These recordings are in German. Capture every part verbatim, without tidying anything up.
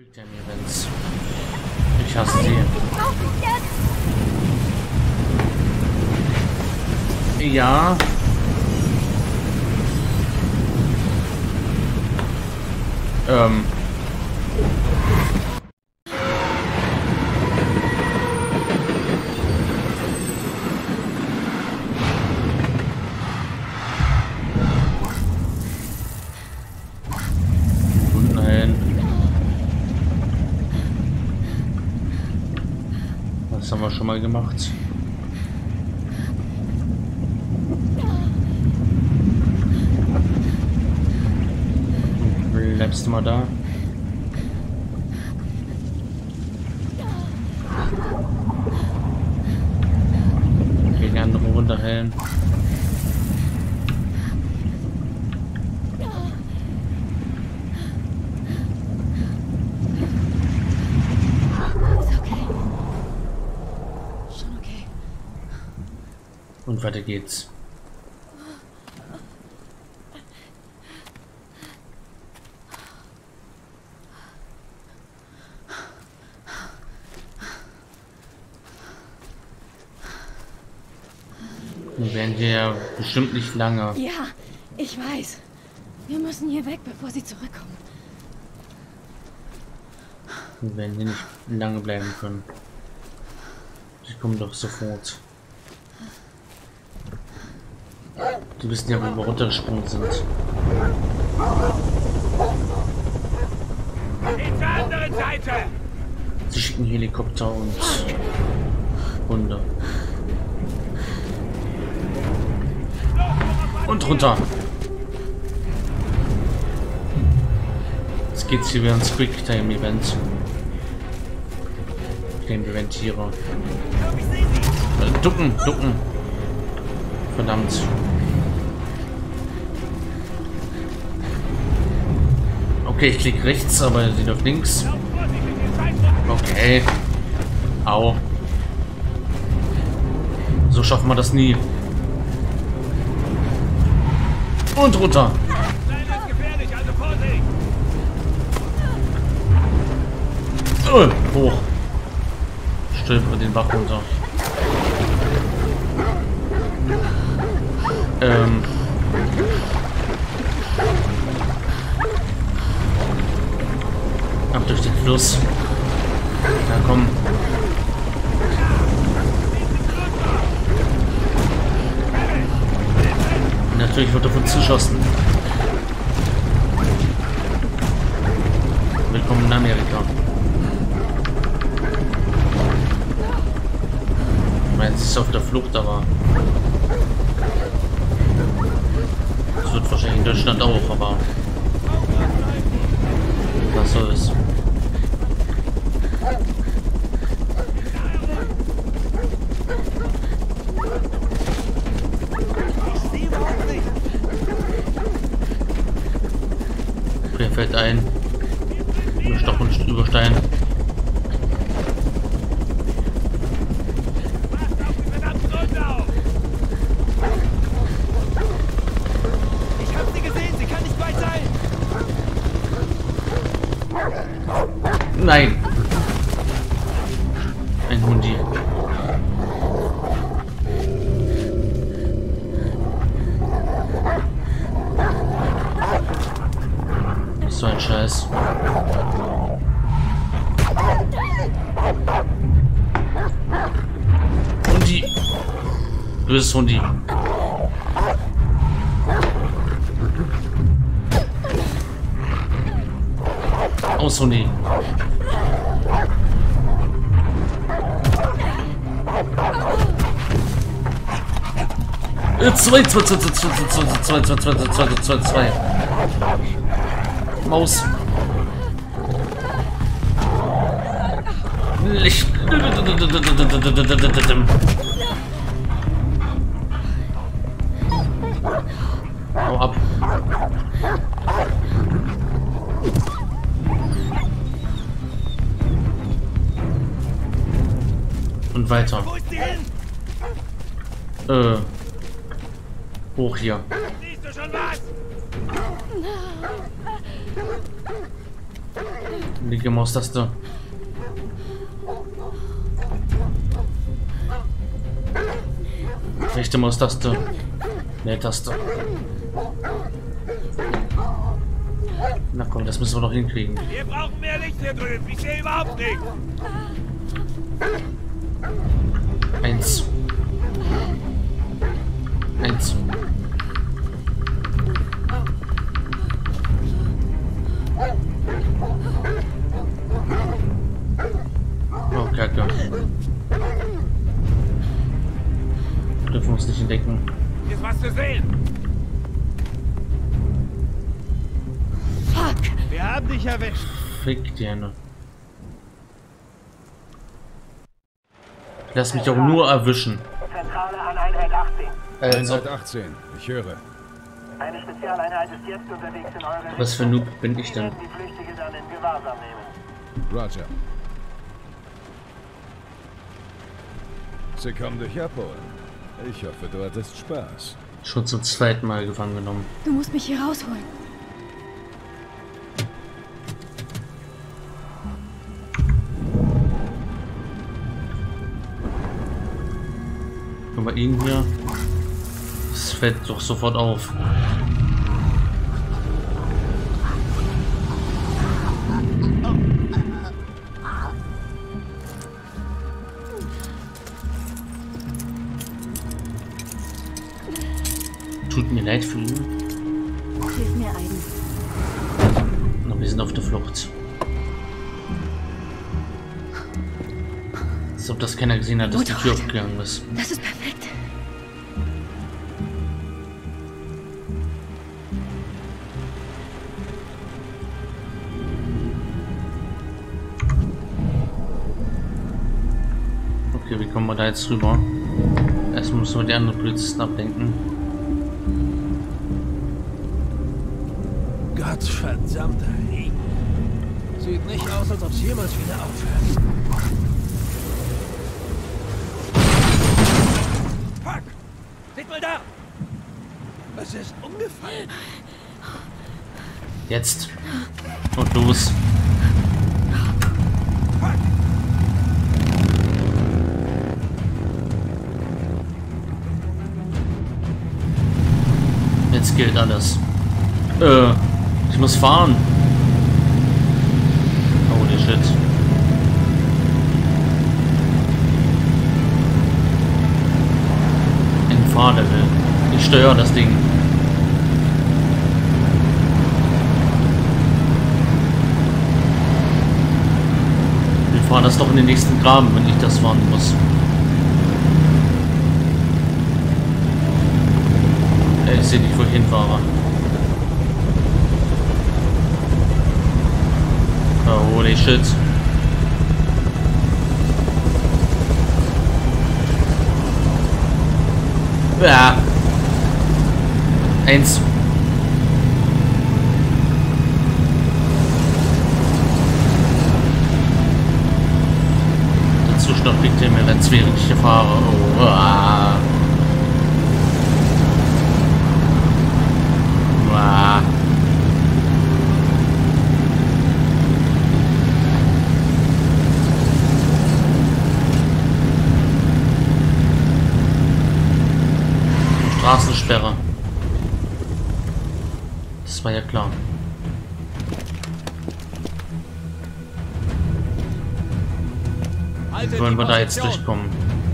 Events. Ich hasse sie. Ja. Ähm. Nein. Das haben wir schon mal gemacht. Bleibst du mal da? Gegen andere runterhellen. Und weiter geht's. Wir werden hier ja bestimmt nicht lange. Ja, ich weiß. Wir müssen hier weg, bevor sie zurückkommen. Wir werden hier nicht lange bleiben können. Sie kommen doch sofort. Die wissen ja, wo wir runtergesprungen sind. Geht zur anderen Seite! Sie schicken Helikopter und Hunde. Und runter. Jetzt geht's hier wieder ins Quicktime-Event. Den Eventierer. Äh, ducken, ducken. Verdammt. Okay, ich klicke rechts, aber sie auf links. Okay. Au. So schaffen wir das nie. Und runter. Oh, hoch. Stülpe den Bach runter. Ähm. Ab durch den Fluss. Na komm. Natürlich wird davon zuschossen. Willkommen in Amerika. Ich meine, sie ist auf der Flucht, aber das wird wahrscheinlich in Deutschland auch, aber was soll es? Mir fällt ein, über Stock und über Stein. Ich hab sie gesehen, sie kann nicht weit sein. Nein! Ein Hundi. So ein Scheiß. Hundi. Böses Hundi. Aus Hundi. Zwei, zwei, zwei, zwei, zwei, zwei, zwei, zwei, zwei, zwei, zwei. Maus. Licht. Hau ab. Und weiter. Wo ist sie hin? Äh. Hoch hier. Siehst du schon was? Linke Maustaste. Rechte Maustaste. Leertaste. Na komm, das müssen wir doch hinkriegen. Wir brauchen mehr Licht hier drüben. Ich sehe überhaupt nichts. Eins. Eins. Oh, Kacke. Dürfen wir uns nicht entdecken. Hier ist was zu sehen. Fuck! Wir haben dich erwischt. Fick dir ne. Lass mich doch nur erwischen. Zentrale an Einheit achtzehn. Äh, Einheit achtzehn, ich höre. Eine Spezialeinheit ist jetzt unterwegs in eure Richtung. was für ein Noob bin ich denn? Die Flüchtige dann in Gewahrsam nehmen. Roger. Sie kommen dich abholen. Ich hoffe, du hattest Spaß. Schon zum zweiten Mal gefangen genommen. Du musst mich hier rausholen. Aber ihn hier, das fällt doch sofort auf. Tut mir leid für ihn. Hilf mir, Aiden. Aber wir sind auf der Flucht. Als ob das keiner gesehen hat, dass die Tür aufgegangen ist. Das ist perfekt. Okay, wie kommen wir da jetzt rüber? Erstmal müssen wir die anderen Polizisten ablenken. Gottverdammter Regen. Sieht nicht aus, als ob es jemals wieder aufhört. Fuck! Seht mal da! Es ist umgefallen. Jetzt. Und los. Fuck! Jetzt gilt alles. Äh, ich muss fahren. Holy shit. Ein Fahrlevel. Ich steuere das Ding. Wir fahren das doch in den nächsten Graben, wenn ich das fahren muss. Äh, ich sehe nicht, wo ich hinfahre. Oh, holy shit. Ja. Eins. Der Zustand bringt mir, als wäre ich hier fahre. Oh, ah. Ah. Straßensperre. Das war ja klar. Wie wollen wir da jetzt durchkommen?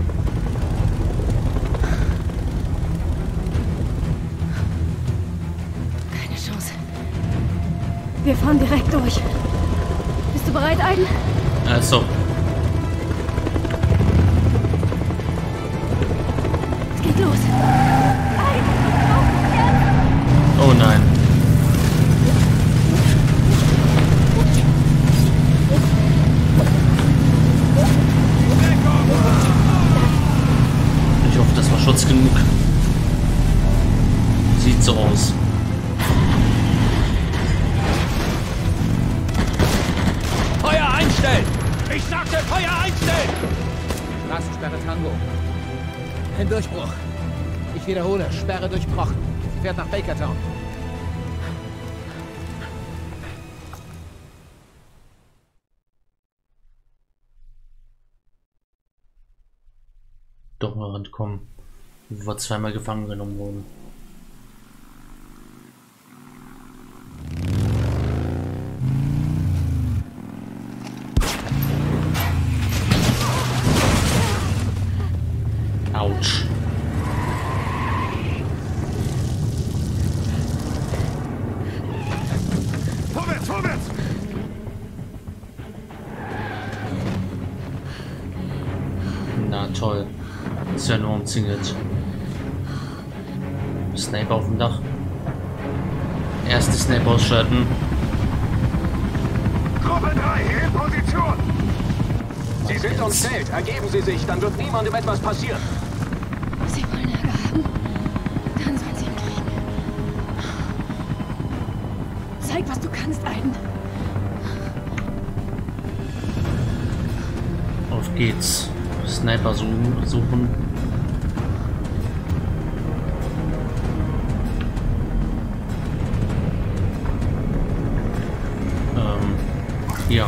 Keine Chance. Wir fahren direkt durch. Bist du bereit, Aiden? Also. Es geht los. Oh nein. Ich hoffe, das war Schutz genug. Sieht so aus. Feuer einstellen! Ich sagte Feuer einstellen! Straßensperre Tango. Ein Durchbruch. Ich wiederhole, Sperre durchbrochen. Sie fährt nach Bakertown. doch mal rankommen, wo wir zweimal gefangen genommen wurden. Autsch. Vorwärts, vorwärts! Na toll. Ist ja nur umzingelt. Sniper auf dem Dach. Erste Sniper ausschalten. Gruppe drei, in Position! Sie sind umstellt. Ergeben Sie sich, dann wird niemandem etwas passieren. Sie wollen Ärger haben? Dann sollen sie ihn kriegen. Zeig, was du kannst, Aiden. Auf geht's. Sniper suchen. Ähm, hier.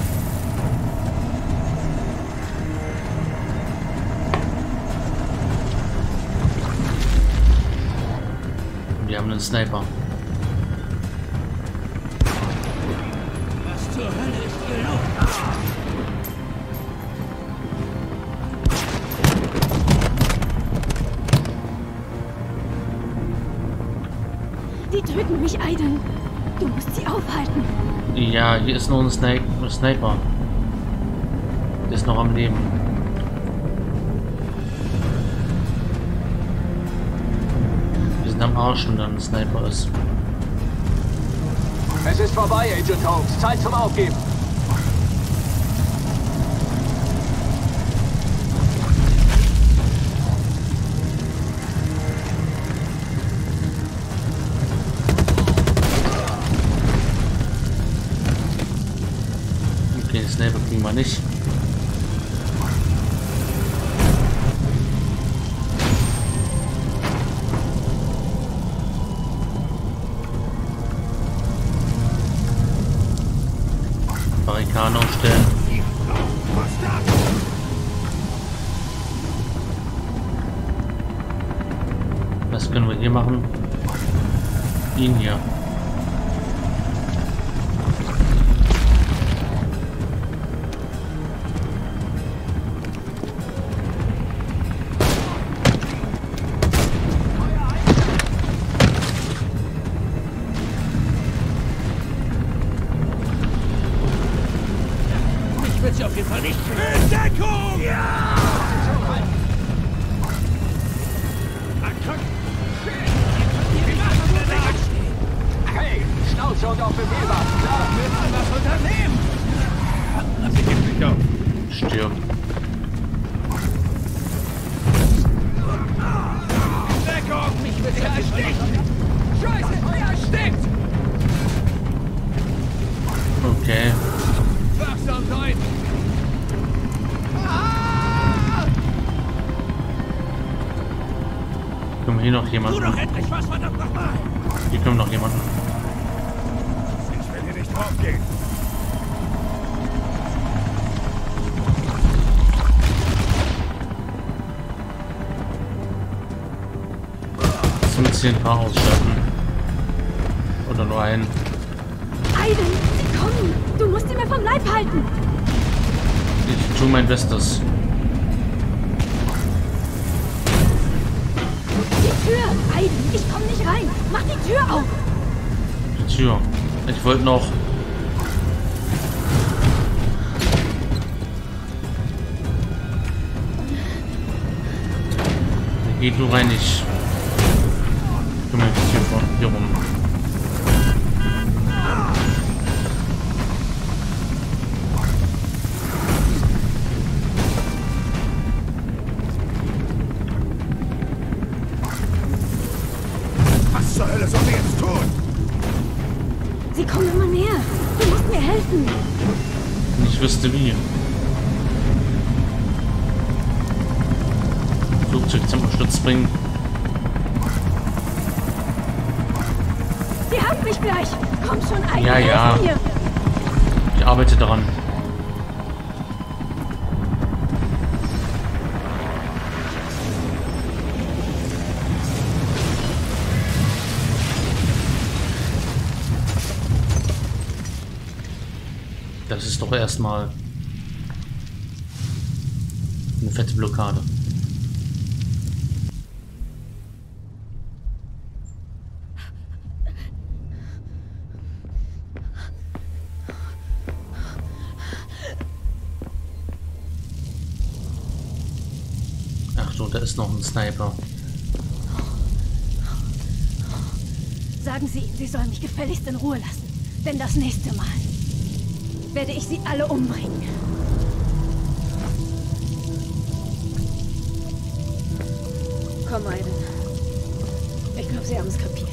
Wir haben einen Sniper. Was zur Hölle ist hier los? Die töten mich, Aiden. Du musst sie aufhalten. Ja, hier ist noch ein Sni Sniper. Der ist noch am Leben. Wir sind am Arsch, wenn dann ein Sniper ist. Es ist vorbei, Agent Holmes. Zeit zum Aufgeben. Okay, den Sniper kriegen wir nicht. Barrikaden aufstellen. Was können wir hier machen? Ihn hier. Ich will sie auf jeden Fall nicht. In Deckung! Ja! Hey, Schnauze und auf Befehl warten, klar? Wir müssen was unternehmen! Sie gibt nicht auf. Stirb. Deckung! Mich will sie ersticken! Scheiße, Feuer erstickt! Okay. Wachsam sein! Können wir hier noch Tu jemanden? doch endlich was, verdammt nochmal! Hier können wir noch jemanden. Ich will hier nicht draufgehen. fünfzehn Paar ausschalten. Oder nur einen. Aiden, sie kommen. Du musst sie mir vom Leib halten. Ich tue mein Bestes. Die Tür. Aiden, ich komme nicht rein. Mach die Tür auf. Die Tür. Ich wollte noch. Geht du rein, ich kümmere mich hier, von, hier rum. Was zur Hölle sollen wir jetzt tun? Sie kommen immer näher. Du musst mir helfen. Ich wüsste wie. Flugzeug zum Absturz bringen. Sie haben mich gleich. Komm schon, Aiden. Ja, ja. helf mir. Ich arbeite daran. das ist doch erstmal eine fette Blockade. Ach so, da ist noch ein Sniper. Sagen Sie, Sie sollen mich gefälligst in Ruhe lassen. Denn das nächste Mal werde ich Sie alle umbringen. Komm, Aiden. Ich glaube, Sie haben es kapiert.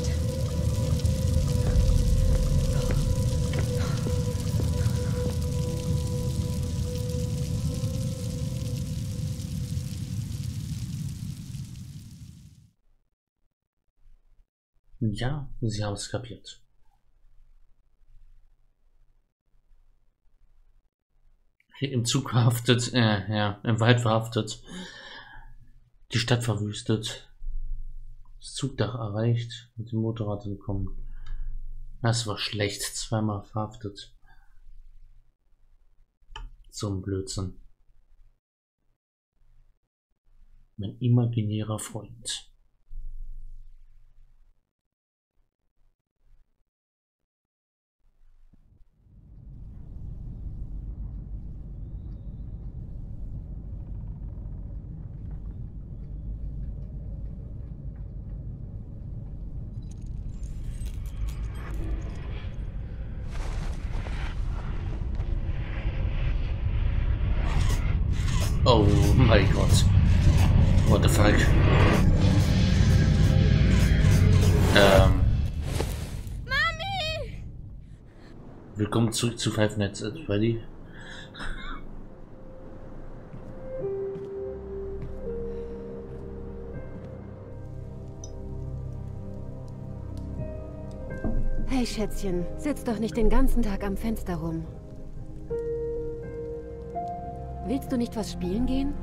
Ja, Sie haben es kapiert. Im Zug verhaftet, äh, ja, im Wald verhaftet, die Stadt verwüstet, das Zugdach erreicht, mit dem Motorrad gekommen. Das war schlecht, zweimal verhaftet. So ein Blödsinn. Mein imaginärer Freund. Oh mein Gott. What the fuck? Ähm. Mami! Willkommen zurück zu Five Nights at Freddy. Hey Schätzchen, sitz doch nicht den ganzen Tag am Fenster rum. Willst du nicht was spielen gehen?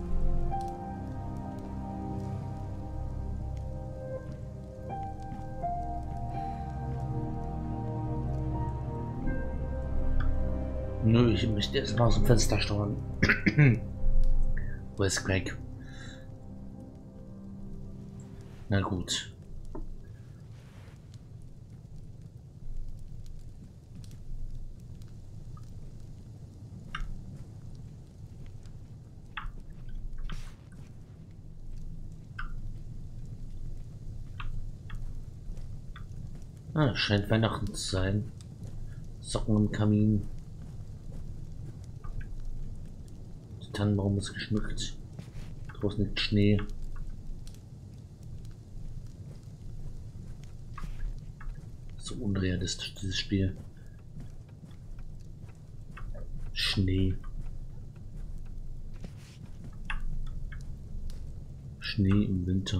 Nö, ich möchte erst mal aus dem Fenster schauen. Wo ist Greg? Na gut. Ah, scheint Weihnachten zu sein. Socken im Kamin. Der Tannenbaum ist geschmückt. Draußen liegt Schnee. So unrealistisch, dieses Spiel. Schnee. Schnee im Winter.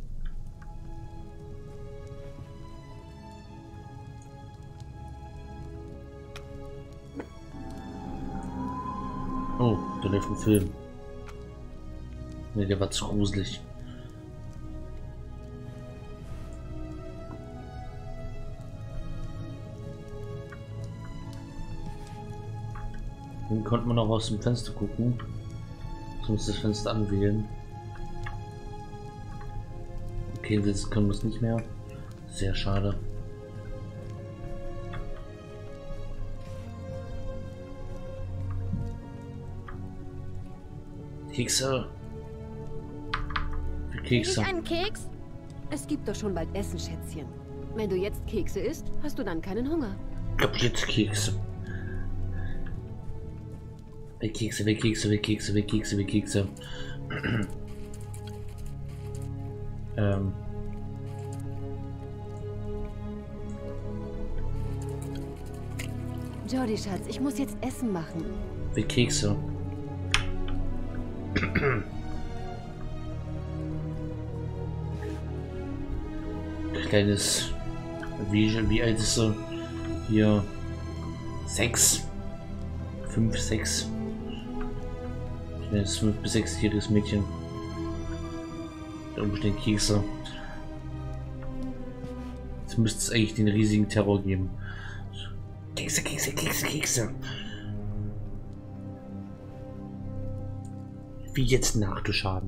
Oh, da läuft ein Film. Ne, der war zu gruselig. Den konnte man auch aus dem Fenster gucken. Ich muss das Fenster anwählen. Okay, jetzt können wir es nicht mehr. Sehr schade. Kekse. Für Kekse. Will ich einen Keks? Es gibt doch schon bald Essen, Schätzchen. Wenn du jetzt Kekse isst, hast du dann keinen Hunger. Ich hab jetzt Kekse. Weg Kekse, weg Kekse, weg Kekse, weg Kekse, weg Kekse. ähm. Jordi, Schatz, ich muss jetzt Essen machen. Weg Kekse. Kleines, wie, wie alt ist sie? Hier sechs, fünf, sechs. Kleines fünf bis sechsjähriges Mädchen. Da oben stehen Kekse. Jetzt müsste es eigentlich den riesigen Terror geben. Kekse, Kekse, Kekse, Kekse. Wie jetzt Nachgeschaden.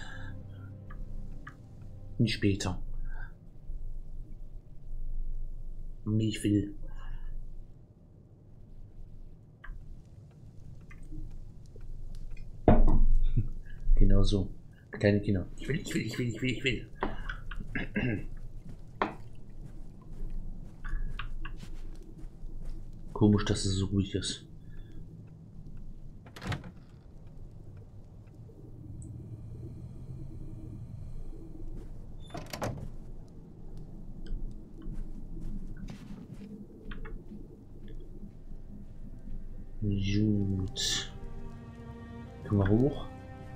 Nicht später. Wie ich will. Genau so. Kleine Kinder. Ich will, ich will, ich will, ich will, ich will. Komisch, dass es so ruhig ist. Gut. Können wir hoch?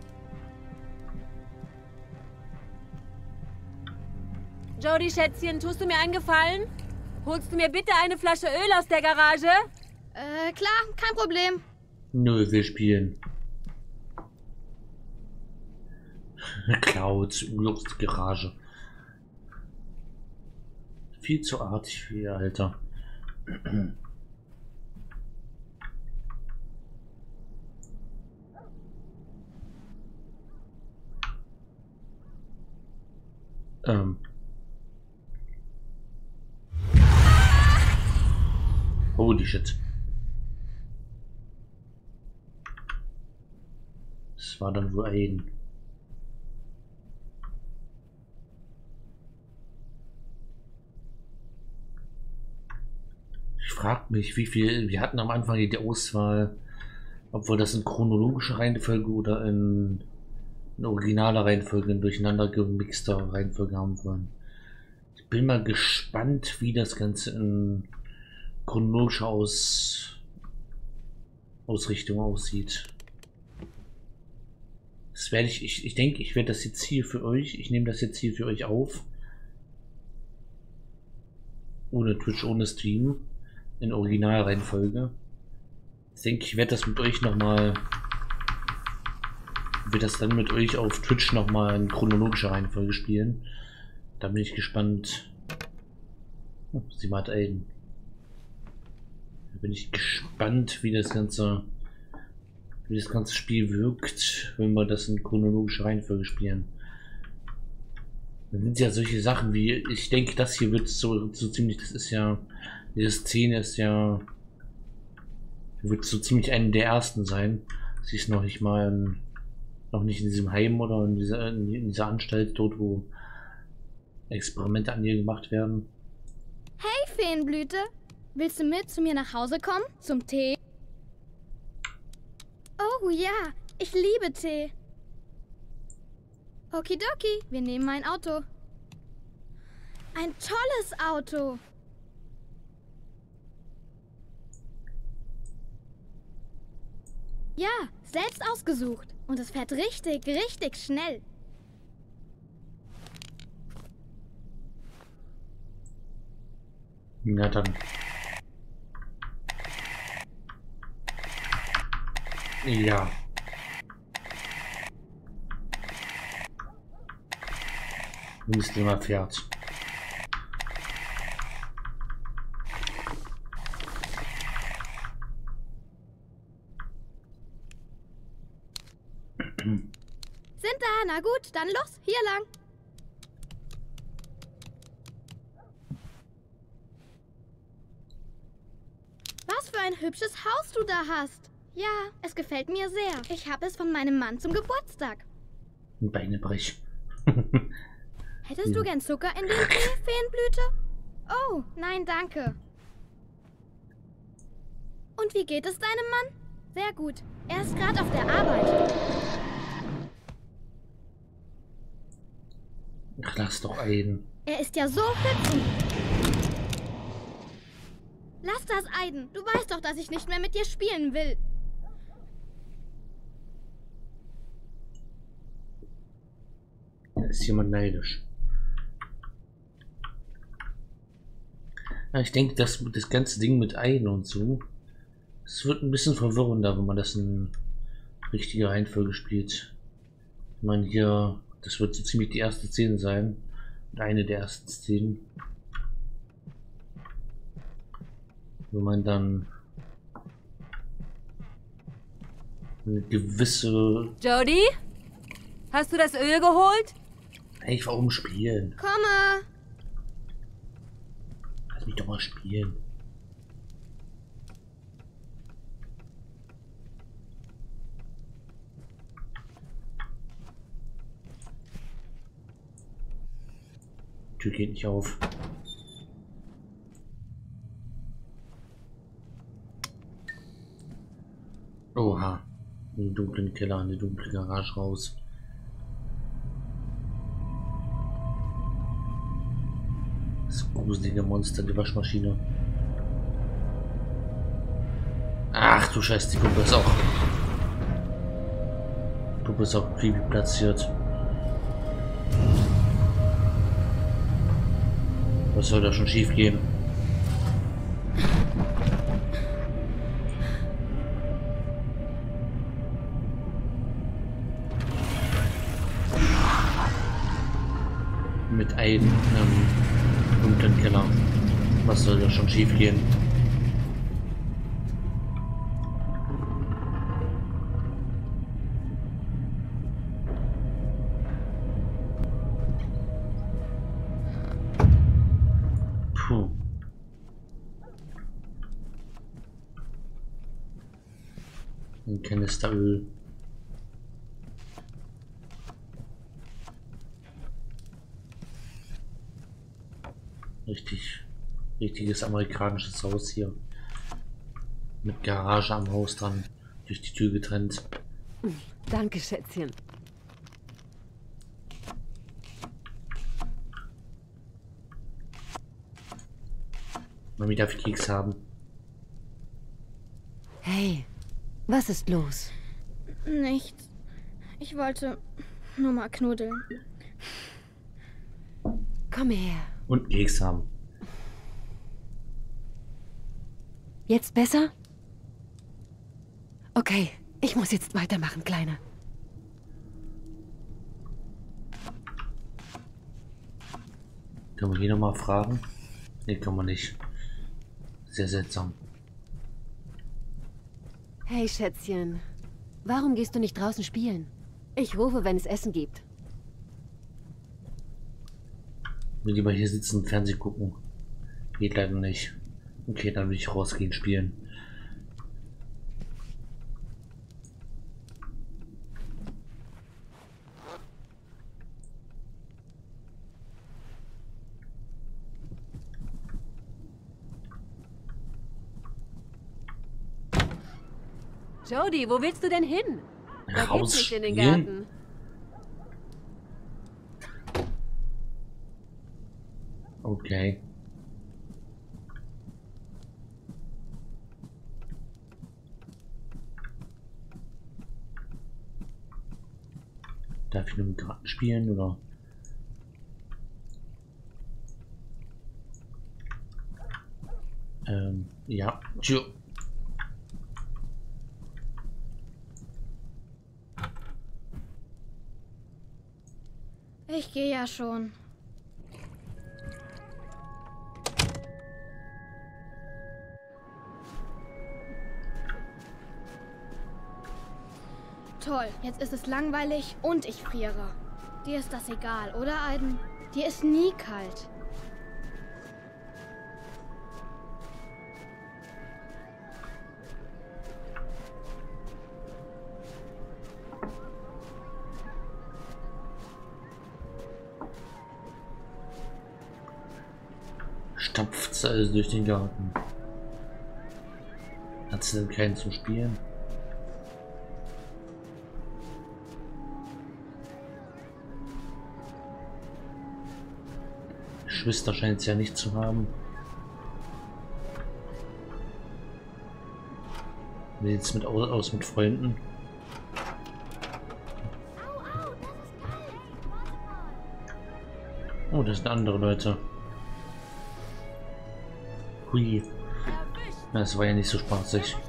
Jody, Schätzchen, tust du mir einen Gefallen? Holst du mir bitte eine Flasche Öl aus der Garage? Äh, klar, kein Problem. Nö, wir spielen. Clouds, Urlaubsgarage. Viel zu artig für ihr Alter. ähm. Holy shit. Das war dann wohl ein. Ich frage mich, wie viel. Wir hatten am Anfang die Auswahl, ob wir das in chronologischer Reihenfolge oder in, in originaler Reihenfolge, in durcheinander gemixter Reihenfolge haben wollen. Ich bin mal gespannt, wie das Ganze in chronologische Aus Ausrichtung aussieht. Das werde ich, ich, ich denke, ich werde das jetzt hier für euch, ich nehme das jetzt hier für euch auf. Ohne Twitch, ohne Stream. In Originalreihenfolge. Ich denke, ich werde das mit euch nochmal, wird das dann mit euch auf Twitch nochmal in chronologischer Reihenfolge spielen. Da bin ich gespannt. Oh, sie hat Elden. Da bin ich gespannt, wie das ganze wie das ganze Spiel wirkt, wenn wir das in chronologischer Reihenfolge spielen. Dann sind ja solche Sachen wie, ich denke, das hier wird so, so ziemlich, das ist ja, diese Szene ist ja, wird so ziemlich eine der ersten sein. Sie ist noch nicht mal in, noch nicht in diesem Heim oder in dieser, in dieser Anstalt dort, wo Experimente an ihr gemacht werden. Hey Feenblüte, willst du mit zu mir nach Hause kommen? Zum Tee? Oh ja, ich liebe Tee. Okidoki, wir nehmen mein Auto. Ein tolles Auto. Ja, selbst ausgesucht. Und es fährt richtig, richtig schnell. Na dann. Ja. Wie es immer fährt. Sind da, na gut, dann los, hier lang. Was für ein hübsches Haus du da hast. Ja, es gefällt mir sehr. Ich habe es von meinem Mann zum Geburtstag. Beine brech. Hättest du gern Zucker in den Tee, Feenblüte? Oh, nein, danke. Und wie geht es deinem Mann? Sehr gut. Er ist gerade auf der Arbeit. Ach, lass doch Aiden. Er ist ja so hübsch. Lass das, Aiden. Du weißt doch, dass ich nicht mehr mit dir spielen will. Da ist jemand neidisch. Ja, ich denke, dass das ganze Ding mit Aiden und so, es wird ein bisschen verwirrender, wenn man das in richtiger Reihenfolge spielt. Ich meine, hier, das wird so ziemlich die erste Szene sein. Und eine der ersten Szenen. Wenn man dann eine gewisse... Jodie? Hast du das Öl geholt? Hey, warum spielen? Komme! Lass mich doch mal spielen. Die Tür geht nicht auf. Oha. In den dunklen Keller, in die dunkle Garage raus. Das gruselige Monster, die Waschmaschine. Ach du Scheiße, die Puppe ist auch... Die Puppe ist auch creepy platziert. Was soll da schon schief gehen? Mit einem ähm, dunklen Keller. Was soll da schon schief gehen? Puh. Ein Kanister Öl. Richtig, richtiges amerikanisches Haus hier. Mit Garage am Haus dran. Durch die Tür getrennt. Danke, Schätzchen. Mami darf ich Keks haben. Hey, was ist los? Nichts. Ich wollte nur mal knuddeln. Komm her. Und Keks haben. Jetzt besser? Okay, ich muss jetzt weitermachen, Kleiner. Kann man hier nochmal fragen? Nee, kann man nicht. Sehr seltsam. Hey, Schätzchen. Warum gehst du nicht draußen spielen? Ich rufe, wenn es Essen gibt. Will lieber hier sitzen und Fernsehen gucken. Geht leider nicht. Okay, dann will ich rausgehen spielen. Jodie, wo willst du denn hin? Da geht's nicht in den Rausspielen? Garten. Okay. Darf ich nur mit Karten spielen oder? Ähm, ja. Tschüss. Ich gehe ja schon. Toll, jetzt ist es langweilig und ich friere. Dir ist das egal, oder Aiden? Dir ist nie kalt. Stapft alles durch den Garten. Hat sie denn keinen zum Spielen? Geschwister scheint es ja nicht zu haben. Wie sieht es mit aus, aus mit Freunden? Oh, das sind andere Leute. Hui. Das war ja nicht so spaßig.